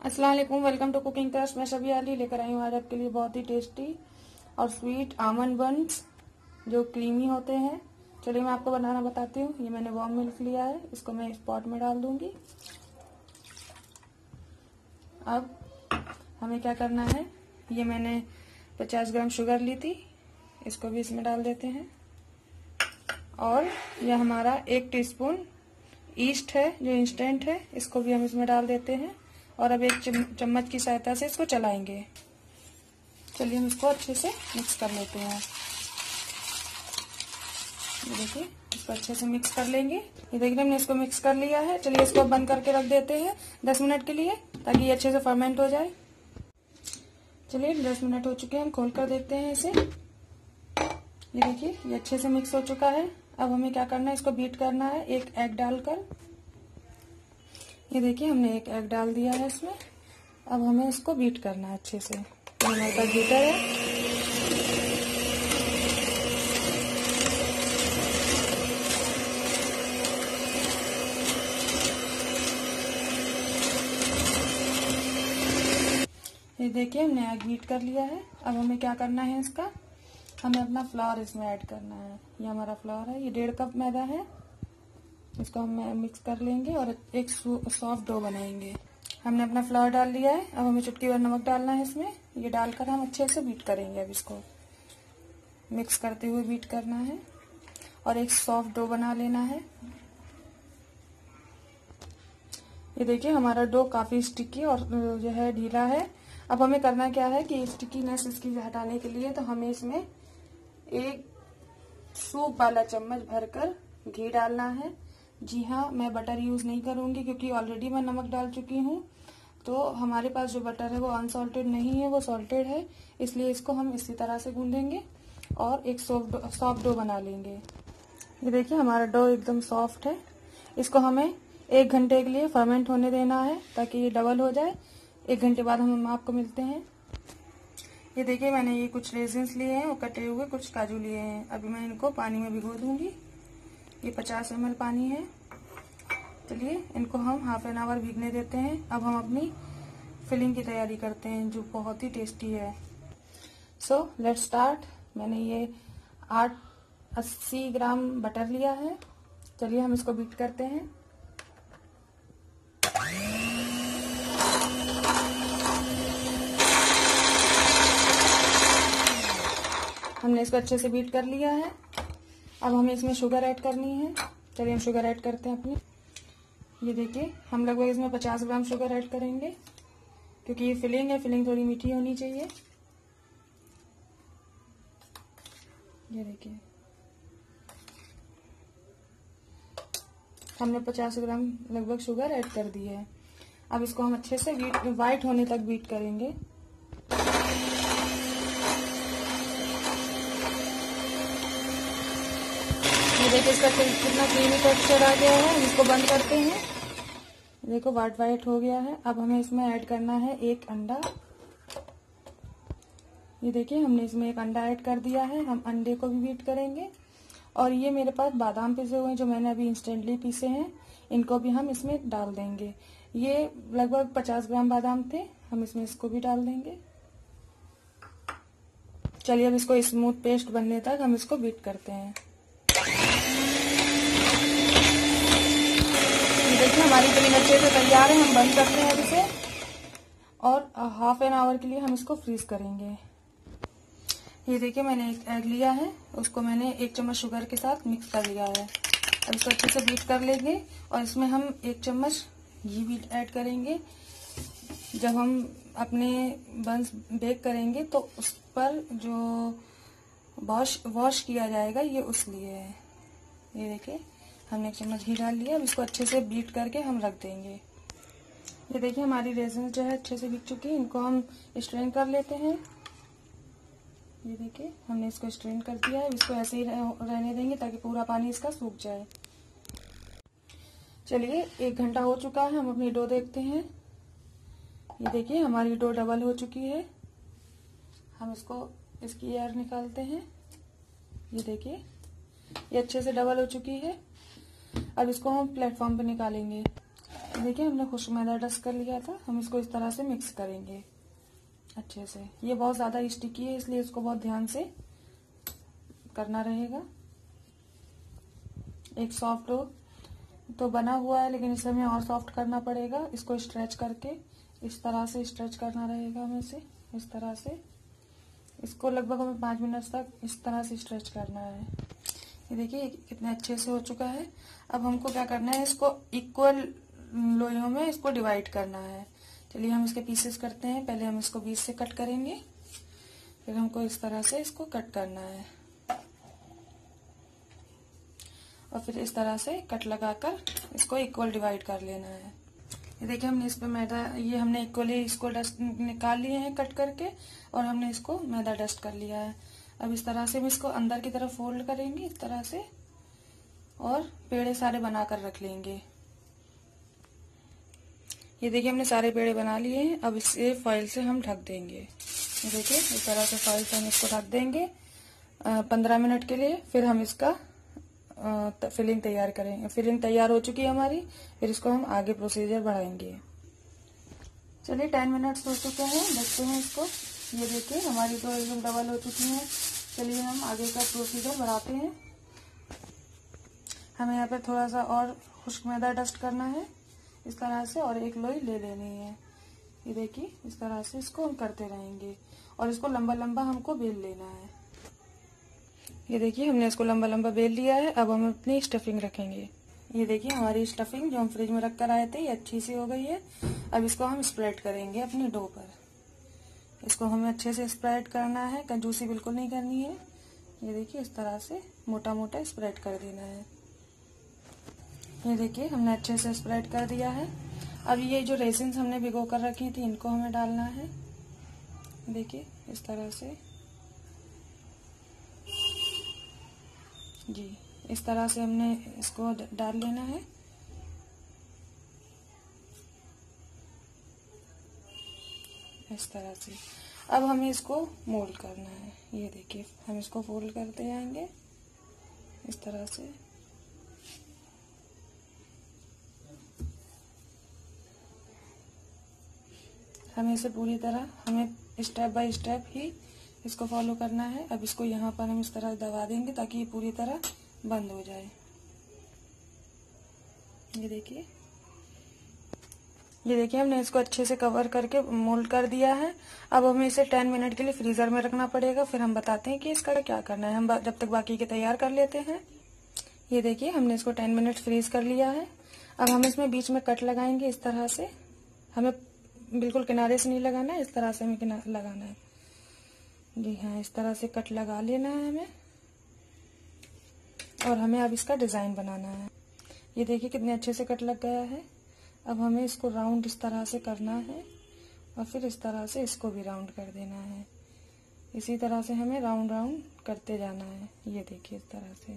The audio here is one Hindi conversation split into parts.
अस्सलाम वालेकुम, वेलकम टू कुकिंग क्लास। मैं शबी अली लेकर आई हूँ आज आपके लिए बहुत ही टेस्टी और स्वीट आमंड बन्स जो क्रीमी होते हैं। चलिए मैं आपको बनाना बताती हूँ। ये मैंने वार्म मिल्क लिया है, इसको मैं इस पॉट में डाल दूंगी। अब हमें क्या करना है, ये मैंने 50 ग्राम शुगर ली थी, इसको भी इसमें डाल देते हैं। और यह हमारा 1 टीस्पून ईस्ट है जो इंस्टेंट है, इसको भी हम इसमें डाल देते हैं। और अब एक चम्मच की सहायता से इसको चलाएंगे। चलिए हम इसको अच्छे से मिक्स कर लेते हैं। ये देखिए, इसको अच्छे से मिक्स कर लेंगे। ये देखिए हमने इसको मिक्स कर लिया है। चलिए इसको बंद करके रख देते हैं 10 मिनट के लिए, ताकि ये अच्छे से फर्मेंट हो जाए। चलिए 10 मिनट हो चुके हैं, हम खोल कर देखते हैं इसे। ये देखिए ये अच्छे से मिक्स हो चुका है। अब हमें क्या करना है, इसको बीट करना है एक एग डालकर। ये देखिए हमने एक एग डाल दिया है इसमें। अब हमें इसको बीट करना है अच्छे से। ये हमारे पास बीटर है। ये देखिए हमने एग बीट कर लिया है। अब हमें क्या करना है, इसका हमें अपना फ्लावर इसमें ऐड करना है। ये हमारा फ्लावर है, ये 1.5 कप मैदा है। इसको हम मिक्स कर लेंगे और एक सॉफ्ट डो बनाएंगे। हमने अपना फ्लावर डाल लिया है। अब हमें चुटकी भर नमक डालना है इसमें। ये डालकर हम अच्छे से बीट करेंगे। अब इसको मिक्स करते हुए बीट करना है और एक सॉफ्ट डो बना लेना है। ये देखिए हमारा डो काफी स्टिकी और जो है ढीला है। अब हमें करना क्या है कि स्टिकीनेस इसकी हटाने के लिए तो हमें इसमें एक सूप वाला चम्मच भरकर घी डालना है। जी हाँ, मैं बटर यूज नहीं करूंगी क्योंकि ऑलरेडी मैं नमक डाल चुकी हूँ। तो हमारे पास जो बटर है वो अनसॉल्टेड नहीं है, वो सॉल्टेड है। इसलिए इसको हम इसी तरह से गूंदेंगे और एक सॉफ्ट डो बना लेंगे। ये देखिए हमारा डो एकदम सॉफ्ट है। इसको हमें 1 घंटे के लिए फर्मेंट होने देना है ताकि ये डबल हो जाए। 1 घंटे बाद हम आपको मिलते हैं। ये देखिए मैंने ये कुछ रेजिन्स लिए हैं, वो कटे हुए कुछ काजू लिए हैं। अभी मैं इनको पानी में भिगो दूंगी। ये 50 ml पानी है। चलिए इनको हम ½ एन आवर भीगने देते हैं। अब हम अपनी फिलिंग की तैयारी करते हैं जो बहुत ही टेस्टी है। So let's start. मैंने ये 80 ग्राम बटर लिया है। चलिए हम इसको बीट करते हैं। हमने इसको अच्छे से बीट कर लिया है। अब हमें इसमें शुगर ऐड करनी है। चलिए हम शुगर ऐड करते हैं अपनी। ये देखिए हम लगभग इसमें 50 ग्राम शुगर ऐड करेंगे क्योंकि ये फिलिंग है, फिलिंग थोड़ी मीठी होनी चाहिए। ये देखिए हमने 50 ग्राम लगभग शुगर ऐड कर दी है। अब इसको हम अच्छे से व्हाइट होने तक बीट करेंगे। ये देखिए इसका कितना क्रीमी टेक्सचर आ गया है। इसको बंद करते हैं। देखो व्हाइट हो गया है। अब हमें इसमें ऐड करना है 1 अंडा। ये देखिए हमने इसमें 1 अंडा ऐड कर दिया है। हम अंडे को भी बीट करेंगे। और ये मेरे पास बादाम पिसे हुए हैं जो मैंने अभी इंस्टेंटली पीसे हैं, इनको भी हम इसमें डाल देंगे। ये लगभग 50 ग्राम बादाम थे, हम इसमें इसको भी डाल देंगे। चलिए अब इसको स्मूथ पेस्ट बनने तक हम इसको बीट करते हैं। देखिए हमारी फिलिंग अच्छे से तैयार है। हम बंद करते हैं इसे और ½ एन आवर के लिए हम इसको फ्रीज करेंगे। ये देखिए मैंने एक एग लिया है, उसको मैंने 1 चम्मच शुगर के साथ मिक्स कर लिया है। अब इसको अच्छे से बीट कर लेंगे और इसमें हम 1 चम्मच घी भी ऐड करेंगे। जब हम अपने बंस बेक करेंगे तो उस पर जो वॉश किया जाएगा, ये उस लिए है। ये देखिए हमने 1 चम्मच घी डाल लिया। अब इसको अच्छे से बीट करके हम रख देंगे। ये देखिए हमारी रेजिन जो है अच्छे से बिक चुकी है, इनको हम स्ट्रेन कर लेते हैं। ये देखिए हमने इसको स्ट्रेन कर दिया है। इसको ऐसे ही रहने देंगे ताकि पूरा पानी इसका सूख जाए। चलिए 1 घंटा हो चुका है, हम अपनी डो देखते हैं। ये देखिए हमारी डो डबल हो चुकी है। हम इसकी एयर निकालते हैं। ये देखिए ये अच्छे से डबल हो चुकी है। अब इसको हम प्लेटफॉर्म पे निकालेंगे। देखिए हमने खुश्क मैदा डस्ट कर लिया था। हम इसको इस तरह से मिक्स करेंगे अच्छे से। ये बहुत ज्यादा स्टिकी है इसलिए इसको बहुत ध्यान से करना रहेगा। एक सॉफ्ट डो तो बना हुआ है लेकिन इसे हमें और सॉफ्ट करना पड़ेगा। इसको स्ट्रेच करके इस तरह से स्ट्रेच करना रहेगा हमें इसे इस तरह से। इसको लगभग हमें 5 मिनट तक इस तरह से स्ट्रेच करना है। ये देखिए कितने अच्छे से हो चुका है। अब हमको क्या करना है, इसको इक्वल लोइयों में इसको डिवाइड करना है। चलिए हम इसके पीसेस करते हैं। पहले हम इसको बीच से कट करेंगे, फिर हमको इस तरह से इसको कट करना है और फिर इस तरह से कट लगाकर इसको इक्वल डिवाइड कर लेना है। ये देखिए हमने इस पे मैदा, ये हमने इक्वली इसको डस्ट निकाल लिए हैं कट करके और हमने इसको मैदा डस्ट कर लिया है। अब इस तरह से हम इसको अंदर की तरफ फोल्ड करेंगे इस तरह से और पेड़े सारे बनाकर रख लेंगे। ये देखिए हमने सारे पेड़े बना लिए हैं। अब इसे फॉइल से हम ढक देंगे। ये देखिए इस तरह से फॉइल से हम इसको ढक देंगे 15 मिनट के लिए। फिर हम इसका फिलिंग तैयार करेंगे। फिलिंग तैयार हो चुकी है हमारी, फिर इसको हम आगे प्रोसीजर बढ़ाएंगे। चलिए 10 मिनट्स हो चुके हैं, देखते हैं इसको। ये देखिए हमारी तो एकदम डबल हो चुकी है। चलिए हम आगे का प्रोसीजर बढ़ाते हैं। हमें यहाँ पे थोड़ा सा और खुश्क मैदा डस्ट करना है इस तरह से और एक लोई ले लेनी है। ये देखिए इस तरह से इसको हम करते रहेंगे और इसको लंबा लंबा हमको बेल लेना है। ये देखिए हमने इसको लंबा लंबा बेल लिया है। अब हम अपनी स्टफिंग रखेंगे। ये देखिए हमारी स्टफिंग जो हम फ्रिज में रख कर आए थे ये अच्छी सी हो गई है। अब इसको हम स्प्रेड करेंगे अपनी डो पर। इसको हमें अच्छे से स्प्रेड करना है, कंजूसी बिल्कुल नहीं करनी है। ये देखिए इस तरह से मोटा मोटा स्प्रेड कर देना है। ये देखिए हमने अच्छे से स्प्रेड कर दिया है। अब ये जो रेसिन्स हमने भिगो कर रखी थी इनको हमें डालना है। देखिए इस तरह से जी, इस तरह से हमने इसको डाल लेना है। इस तरह से अब हमें इसको मोल्ड करना है। ये देखिए हम इसको फोल्ड करते जाएंगे इस तरह से। हमें इसे पूरी तरह हमें स्टेप बाय स्टेप ही इसको फॉलो करना है। अब इसको यहाँ पर हम इस तरह दबा देंगे ताकि ये पूरी तरह बंद हो जाए। ये देखिए हमने इसको अच्छे से कवर करके मोल्ड कर दिया है। अब हमें इसे 10 मिनट के लिए फ्रीजर में रखना पड़ेगा। फिर हम बताते हैं कि इसका क्या करना है। हम जब तक बाकी के तैयार कर लेते हैं। ये देखिए हमने इसको 10 मिनट फ्रीज कर लिया है। अब हम इसमें बीच में कट लगाएंगे इस तरह से। हमें बिल्कुल किनारे से नहीं लगाना है, इस तरह से हमें लगाना है। जी हाँ, इस तरह से कट लगा लेना है हमें और हमें अब इसका डिजाइन बनाना है। ये देखिए कितने अच्छे से कट लग गया है। अब हमें इसको राउंड इस तरह से करना है और फिर इस तरह से इसको भी राउंड कर देना है। इसी तरह से हमें राउंड राउंड करते जाना है। ये देखिए इस तरह से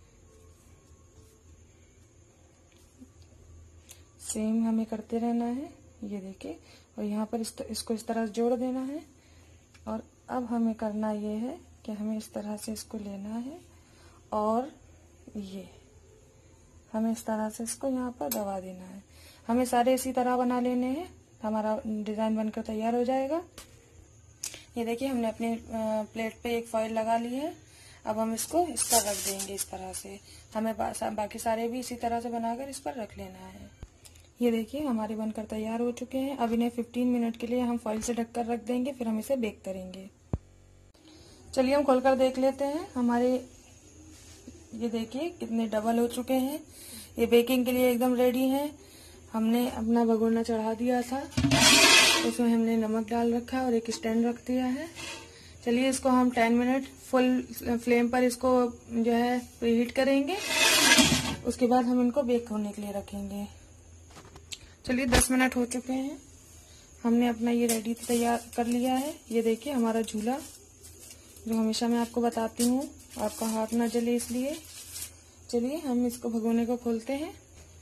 सेम हमें करते रहना है। ये देखिए और यहाँ पर इसको इस तरह से जोड़ देना है। और अब हमें करना ये है कि हमें इस तरह से इसको लेना है और ये हमें इस तरह से इसको यहाँ पर दबा देना है। हमें सारे इसी तरह बना लेने हैं। हमारा डिजाइन बनकर तैयार हो जाएगा। ये देखिए हमने अपनी प्लेट पे एक फॉइल लगा ली है। अब हम इसको इस पर रख देंगे इस तरह से। हमें बाकी सारे भी इसी तरह से बनाकर इस पर रख लेना है। ये देखिए हमारे बनकर तैयार हो चुके हैं। अब इन्हें 15 मिनट के लिए हम फॉइल से ढककर रख देंगे, फिर हम इसे बेक करेंगे। चलिए हम खोलकर देख लेते हैं। हमारे ये देखिए कितने डबल हो चुके हैं। ये बेकिंग के लिए एकदम रेडी हैं। हमने अपना भगोना चढ़ा दिया था, उसमें हमने नमक डाल रखा है और एक स्टैंड रख दिया है। चलिए इसको हम 10 मिनट फुल फ्लेम पर इसको जो है प्रीहीट करेंगे। उसके बाद हम इनको बेक होने के लिए रखेंगे। चलिए 10 मिनट हो चुके हैं। हमने अपना ये रेडी तैयार कर लिया है। ये देखिए हमारा झूला, जो हमेशा मैं आपको बताती हूँ आपका हाथ ना जले इसलिए। चलिए हम इसको भगोने को खोलते हैं।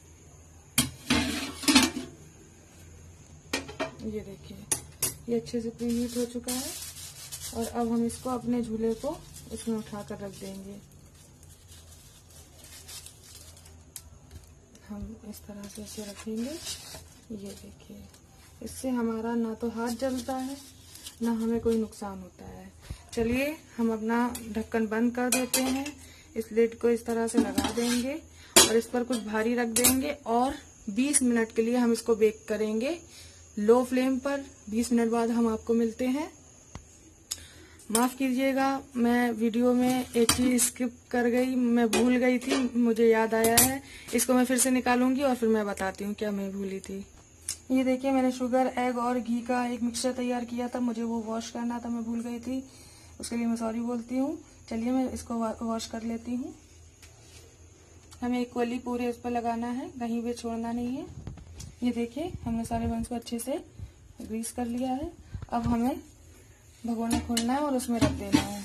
ये देखिए ये अच्छे से प्रीहीट हो चुका है और अब हम इसको अपने झूले को इसमें उठाकर रख देंगे। हम इस तरह से इसे रखेंगे। ये देखिए, इससे हमारा ना तो हाथ जलता है ना हमें कोई नुकसान होता है। चलिए हम अपना ढक्कन बंद कर देते हैं। इस लिड को इस तरह से लगा देंगे और इस पर कुछ भारी रख देंगे और 20 मिनट के लिए हम इसको बेक करेंगे लो फ्लेम पर। 20 मिनट बाद हम आपको मिलते हैं। माफ कीजिएगा, मैं वीडियो में एक चीज स्किप कर गई, मैं भूल गई थी, मुझे याद आया है। इसको मैं फिर से निकालूंगी और फिर मैं बताती हूँ क्या मैं भूली थी। ये देखिए, मैंने शुगर, एग और घी का एक मिक्सचर तैयार किया था, मुझे वो वॉश करना था, मैं भूल गई थी, उसके लिए मैं सॉरी बोलती हूँ। चलिए मैं इसको वॉश कर लेती हूँ। हमें इक्वली पूरे इस पर लगाना है, कहीं भी छोड़ना नहीं है। ये देखिए, हमने सारे बंस को अच्छे से ग्रीस कर लिया है। अब हमें भगोना खोलना है और उसमें रख देना है।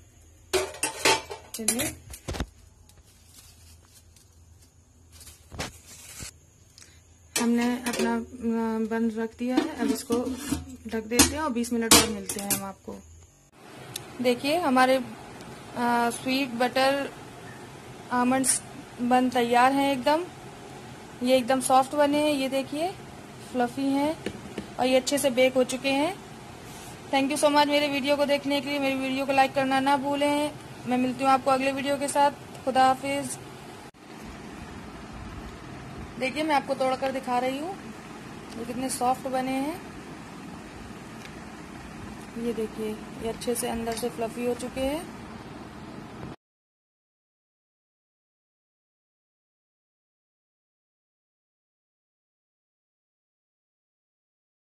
चलिए हमने अपना बन रख दिया है, अब इसको ढक देते हैं और 20 मिनट बाद मिलते हैं हम आपको। देखिए, हमारे स्वीट बटर आमंड्स बन तैयार हैं एकदम। ये एकदम सॉफ्ट बने हैं, ये देखिए फ्लफी हैं और ये अच्छे से बेक हो चुके हैं। थैंक यू सो मच मेरे वीडियो को देखने के लिए। मेरी वीडियो को लाइक करना ना भूलें। मैं मिलती हूँ आपको अगले वीडियो के साथ। खुदा हाफिज। देखिए, मैं आपको तोड़कर दिखा रही हूँ ये कितने सॉफ्ट बने हैं। ये देखिए, ये अच्छे से अंदर से फ्लफी हो चुके हैं।